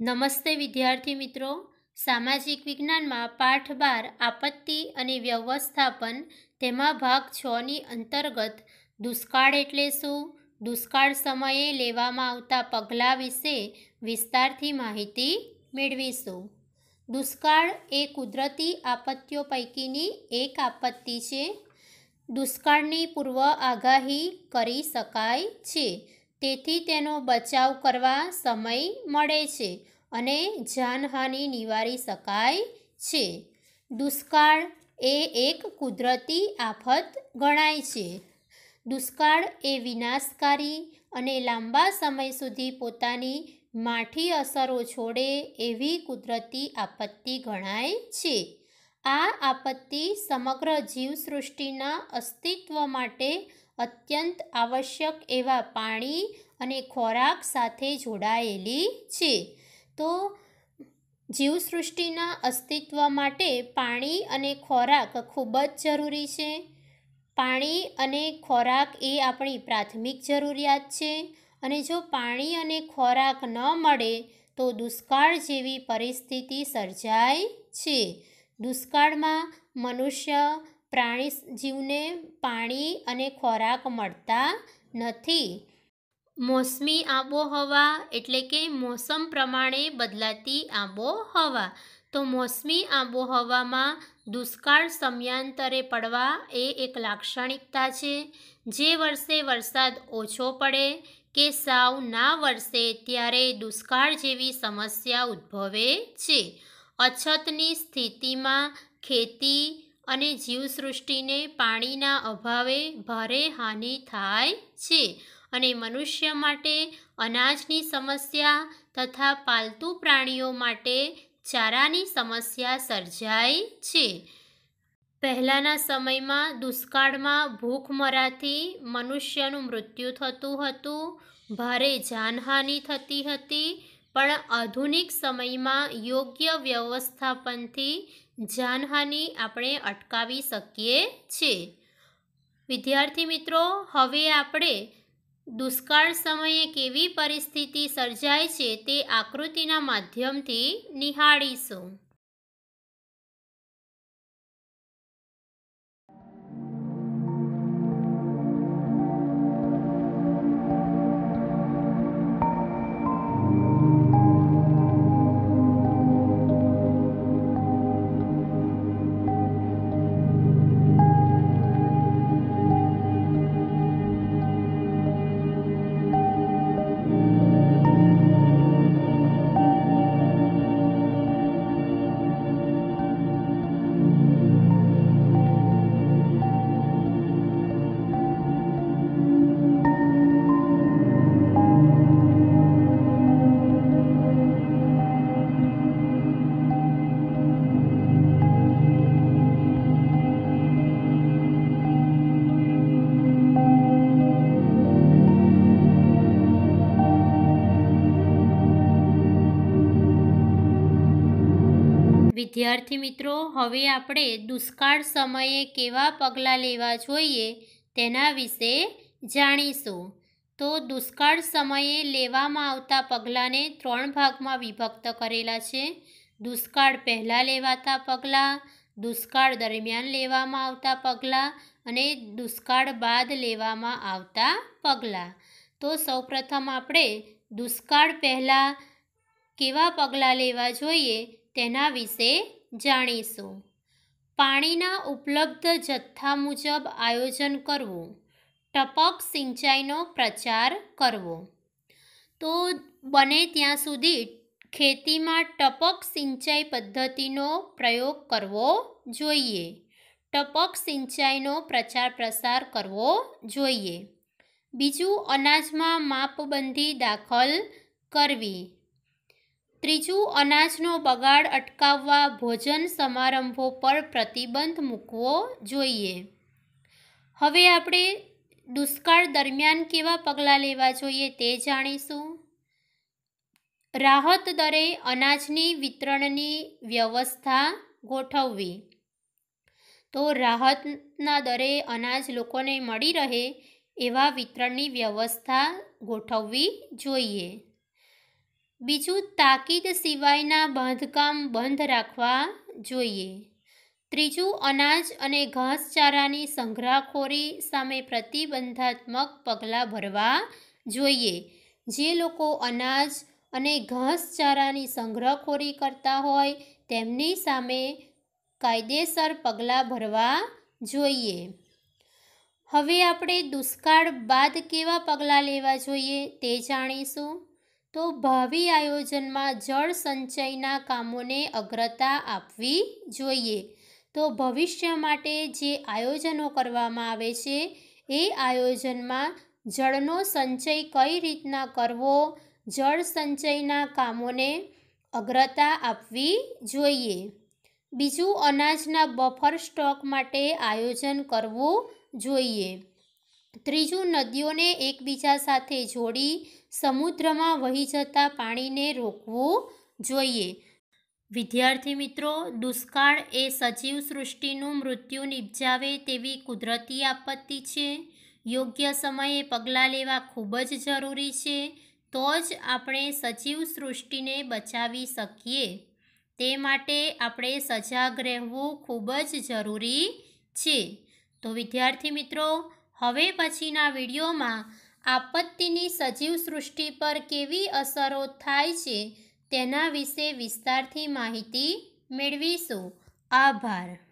નમસ્તે વિદ્યાર્થી મિત્રો, સામાજિક વિજ્ઞાનમાં પાઠ 12 આપત્તિ અને વ્યવસ્થાપન તેમાં ભાગ 6ની અંતર્ગત દુષ્કાળ એટલે શું, દુષ્કાળ સમયે લેવામાં આવતા પગલાં વિશે વિસ્તારથી માહિતી મેળવીશું। દુષ્કાળ એ કુદરતી આપત્તિઓ પૈકીની એક આપત્તિ છે। દુષ્કાળની પૂર્વ આગાહી કરી શકાય છે, તેથી તેનો બચાવ કરવા સમય મળે છે અને જાનહાનિ નિવારી શકાય છે। દુષ્કાળ એ એક કુદરતી આફત ગણાય છે। દુષ્કાળ એ વિનાશકારી અને લાંબા સમય સુધી પોતાની માઠી અસરો છોડે એવી કુદરતી આપત્તિ ગણાય છે। આ આપત્તિ સમગ્ર જીવસૃષ્ટિના અસ્તિત્વ માટે અત્યંત આવશ્યક એવા પાણી અને ખોરાક સાથે જોડાયેલી છે। તો જીવસૃષ્ટિના અસ્તિત્વ માટે પાણી અને ખોરાક ખૂબ જ જરૂરી છે। પાણી અને ખોરાક એ આપણી પ્રાથમિક જરૂરિયાત છે અને જો પાણી અને ખોરાક ન મળે તો દુષ્કાળ જેવી પરિસ્થિતિ સર્જાય છે। દુષ્કાળમાં મનુષ્ય પ્રાણી જીવને પાણી અને ખોરાક મળતા નથી। મોસમી આબોહવા એટલે કે મોસમ પ્રમાણે બદલાતી આબોહવા। તો મોસમી આબોહવામાં દુષ્કાળ સમયાંતરે પડવા એ એક લાક્ષણિકતા છે। જે વર્ષે વરસાદ ઓછો પડે કે સાવ ના વરસે ત્યારે દુષ્કાળ જેવી સમસ્યા ઉદ્ભવે છે। અછતની સ્થિતિમાં ખેતી અને જીવસૃષ્ટિને પાણીના અભાવે ભારે હાનિ થાય છે અને મનુષ્ય માટે અનાજની સમસ્યા તથા પાલતુ પ્રાણીઓ માટે ચારાની સમસ્યા સર્જાય છે। પહેલાંના સમયમાં દુષ્કાળમાં ભૂખમરાથી મનુષ્યનું મૃત્યુ થતું હતું, ભારે જાનહાનિ થતી હતી, પણ આધુનિક સમયમાં યોગ્ય વ્યવસ્થાપનથી જાનહાનિ આપણે અટકાવી શકીએ છીએ। વિદ્યાર્થી મિત્રો, હવે આપણે દુષ્કાળ સમયે કેવી પરિસ્થિતિ સર્જાય છે તે આકૃતિના માધ્યમથી નિહાળીશું। વિદ્યાર્થી મિત્રો, હવે આપણે દુષ્કાળ સમયે કેવા પગલાં લેવા જોઈએ તેના વિશે જાણીશું। તો દુષ્કાળ સમયે લેવામાં આવતા પગલાંને 3 ભાગમાં વિભક્ત કરેલા છે। દુષ્કાળ પહેલાં લેવાતા પગલાં, દુષ્કાળ દરમિયાન લેવામાં આવતા પગલાં અને દુષ્કાળ બાદ લેવામાં આવતા પગલાં। તો સૌપ્રથમ આપણે દુષ્કાળ પહેલાં કેવા પગલાં લેવા જોઈએ તેના વિશે જાણીશું। પાણીના ઉપલબ્ધ જથ્થા મુજબ આયોજન કરવું, ટપક સિંચાઈનો પ્રચાર કરવો। તો બને ત્યાં સુધી ખેતીમાં ટપક સિંચાઈ પદ્ધતિનો પ્રયોગ કરવો જોઈએ, ટપક સિંચાઈનો પ્રચાર પ્રસાર કરવો જોઈએ। બીજું, અનાજમાં માપબંધી દાખલ કરવી। ત્રીજું, અનાજનો બગાડ અટકાવવા ભોજન સમારંભો પર પ્રતિબંધ મૂકવો જોઈએ। હવે આપણે દુષ્કાળ દરમિયાન કેવા પગલાં લેવા જોઈએ તે જાણીશું। રાહત દરે અનાજની વિતરણની વ્યવસ્થા ગોઠવવી। તો રાહતના દરે અનાજ લોકોને મળી રહે એવા વિતરણની વ્યવસ્થા ગોઠવવી જોઈએ। બીજું, તાકીદ સિવાયના બાંધકામ બંધ રાખવા જોઈએ. ત્રીજું, અનાજ અને ઘાસચારાની સંગ્રહખોરી સામે પ્રતિબંધાત્મક પગલાં ભરવા જોઈએ. જે લોકો અનાજ અને ઘાસચારાની સંગ્રહખોરી કરતા હોય તેમની સામે કાયદેસર પગલાં ભરવા જોઈએ. હવે આપણે દુષ્કાળ બાદ કેવા પગલાં લેવા જોઈએ તે જાણીશું. તો ભાવિ આયોજનમાં જળ સંચયના કામોને અગ્રતા આપવી જોઈએ. તો ભવિષ્ય માટે જે આયોજનો કરવામાં આવે છે એ આયોજનમાં જળનો સંચય કઈ રીતના કરવો, જળ સંચયના કામોને અગ્રતા આપવી જોઈએ. બીજું, અનાજના બફર સ્ટોક માટે આયોજન કરવું જોઈએ. ત્રીજું, નદીઓને એકબીજા સાથે જોડી સમુદ્રમાં વહી જતા પાણીને રોકવું જોઈએ. વિદ્યાર્થી મિત્રો, દુષ્કાળ એ સજીવ સૃષ્ટિનું મૃત્યુ નિપજાવે તેવી કુદરતી આપત્તિ છે. યોગ્ય સમયે પગલાં લેવા ખૂબ જ જરૂરી છે. તો જ આપણે સજીવ સૃષ્ટિને બચાવી શકીએ. તે માટે આપણે સજાગ રહેવું ખૂબ જ જરૂરી છે. તો વિદ્યાર્થી મિત્રો, હવે પછીના વિડીયોમાં આપત્તિની સજીવ સૃષ્ટિ પર કેવી અસરો થાય છે તેના વિશે વિસ્તારથી માહિતી મેળવીશું. આભાર.